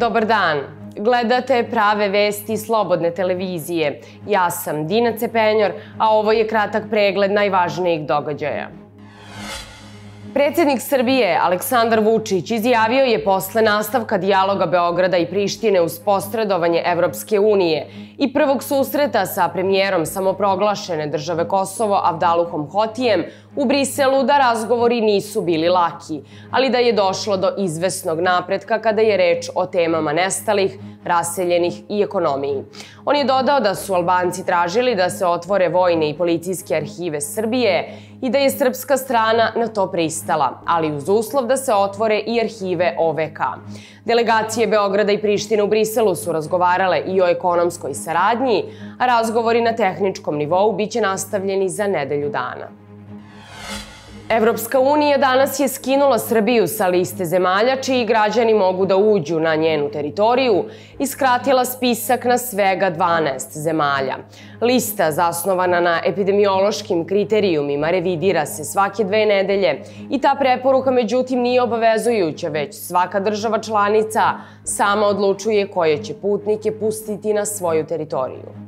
Dobar dan. Gledate Prave vesti Slobodne televizije. Ja sam Dina Cepenjor, a ovo je kratak pregled najvažnijih događaja. Predsjednik Srbije Aleksandar Vučić izjavio je posle nastavka dijaloga Beograda i Prištine uz posredovanje Evropske unije i prvog susreta sa premijerom samoproglašene države Kosovo Avdaluhom Hotijem u Briselu da razgovori nisu bili laki, ali da je došlo do izvesnog napretka kada je reč o temama nestalih, raseljenih i ekonomiji. On je dodao da su Albanci tražili da se otvore vojne i policijske arhive Srbije i da je srpska strana na to pristala, ali uz uslov da se otvore i arhive OVK. Delegacije Beograda i Prištine u Briselu su razgovarale i o ekonomskoj saradnji, a razgovori na tehničkom nivou biće nastavljeni za nedelju dana. Evropska unija danas je skinula Srbiju sa liste zemalja čiji građani mogu da uđu na njenu teritoriju i skratila spisak na svega 12 zemalja. Lista, zasnovana na epidemiološkim kriterijumima, revidira se svake 2 nedelje i ta preporuka međutim nije obavezujuća, već svaka država članica sama odlučuje koje će putnike pustiti na svoju teritoriju.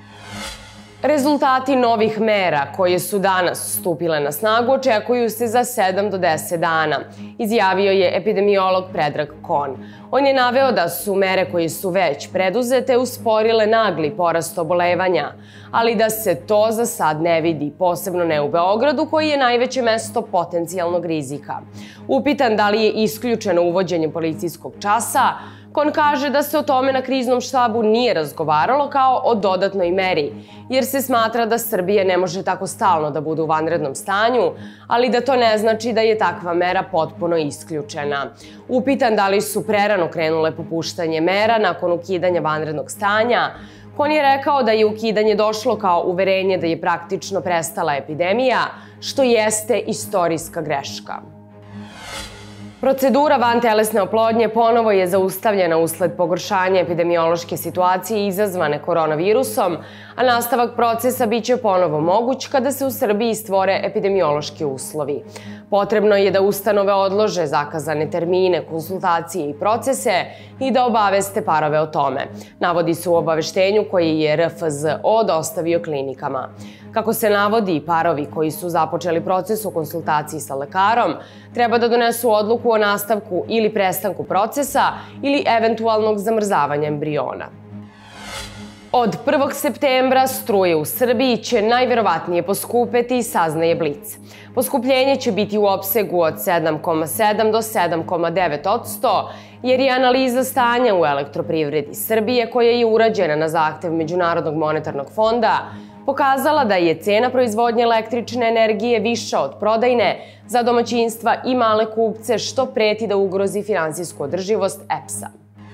Rezultati novih mera koje su danas stupile na snagu očekuju se za 7 do 10 dana, izjavio je epidemiolog Predrag Kon. On je naveo da su mere koje su već preduzete usporile nagli porast obolevanja, ali da se to za sad ne vidi, posebno ne u Beogradu koji je najveće mesto potencijalnog rizika. Upitan da li je isključeno uvođenje policijskog časa, Kon kaže da se o tome na kriznom štabu nije razgovaralo kao o dodatnoj meri, jer se smatra da Srbija ne može tako stalno da bude u vanrednom stanju, ali da to ne znači da je takva mera potpuno isključena. Upitan da li su prerano krenule popuštanje mera nakon ukidanja vanrednog stanja, Kon je rekao da je ukidanje došlo kao uverenje da je praktično prestala epidemija, što jeste istorijska greška. Procedura vantelesne oplodnje ponovo je zaustavljena usled pogoršanja epidemiološke situacije izazvane koronavirusom, a nastavak procesa biće ponovo moguć kada se u Srbiji stvore epidemiološki uslovi. Potrebno je da ustanove odlože zakazane termine, konsultacije i procese i da obaveste parove o tome, navodi se u obaveštenju koje je RFZO dostavio klinikama. Kako se navodi, parovi koji su započeli proces u konsultaciji sa lekarom treba da donesu odluku o nastavku ili prestanku procesa ili eventualnog zamrzavanja embriona. Od 1. septembra struje u Srbiji će najverovatnije poskupeti, saznaje Blic. Poskupljenje će biti u opsegu od 7,7 do 7,9%, jer je analiza stanja u elektroprivredi Srbije, koja je urađena na zahtev Međunarodnog monetarnog fonda, pokazala da je cena proizvodnje električne energije viša od prodajne za domaćinstva i male kupce, što preti da ugrozi finansijsku održivost EPS-a.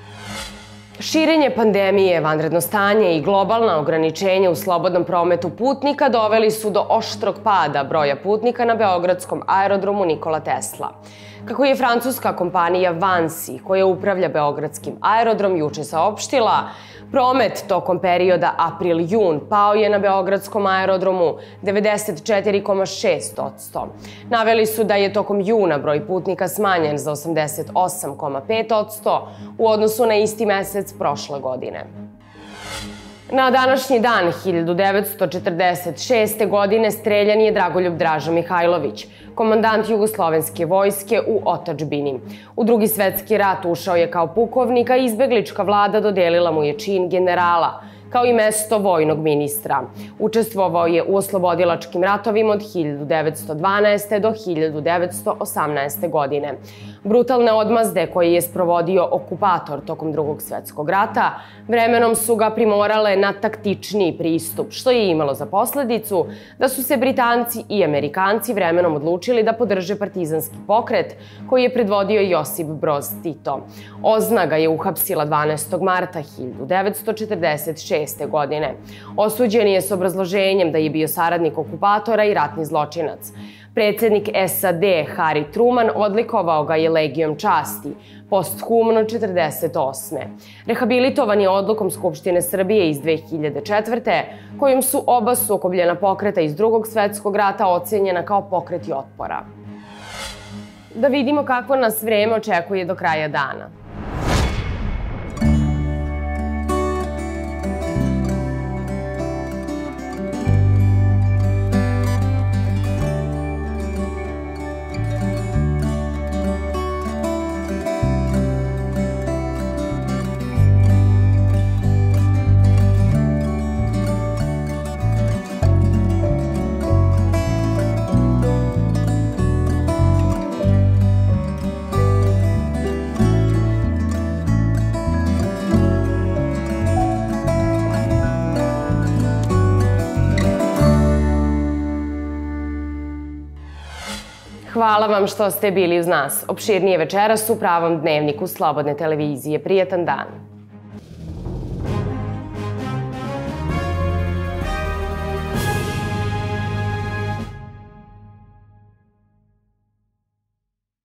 Širenje pandemije, vanredno stanje i globalna ograničenja u slobodnom prometu putnika doveli su do oštrog pada broja putnika na beogradskom aerodromu Nikola Tesla. Kako je francuska kompanija Vansi, koja upravlja beogradskim aerodrom, juče saopštila, promet tokom perioda april-jun pao je na beogradskom aerodromu 94,6%. Naveli su da je tokom juna broj putnika smanjen za 88,5% u odnosu na isti mesec prošle godine. Na današnji dan 1946. godine streljan je Dragoljub Draža Mihajlović, komandant Jugoslovenske vojske u otadžbini. U Drugi svetski rat ušao je kao pukovnik, a izbeglička vlada dodelila mu je čin generala, kao i mesto vojnog ministra. Učestvovao je u oslobodilačkim ratovima od 1912. do 1918. godine. Brutalne odmazde koje je sprovodio okupator tokom Drugog svetskog rata vremenom su ga primorale na taktičniji pristup, što je imalo za posledicu da su se Britanci i Amerikanci vremenom odlučili da podrže partizanski pokret koji je predvodio Josip Broz Tito. OZNA ga je uhapsila 12. marta 1946. godine. Osuđen je s obrazloženjem da je bio saradnik okupatora i ratni zločinac. Predsjednik SAD Harry Truman odlikovao ga je Legijom časti, posthumno 1948. Rehabilitovan je odlukom Skupštine Srbije iz 2004. kojom su oba sukobljena pokreta iz Drugog svetskog rata ocenjena kao pokreti otpora. Da vidimo kako nas vreme očekuje do kraja dana. Hvala vam što ste bili uz nas. Opširnije večeras u pravom dnevniku Slobodne televizije. Prijatan dan.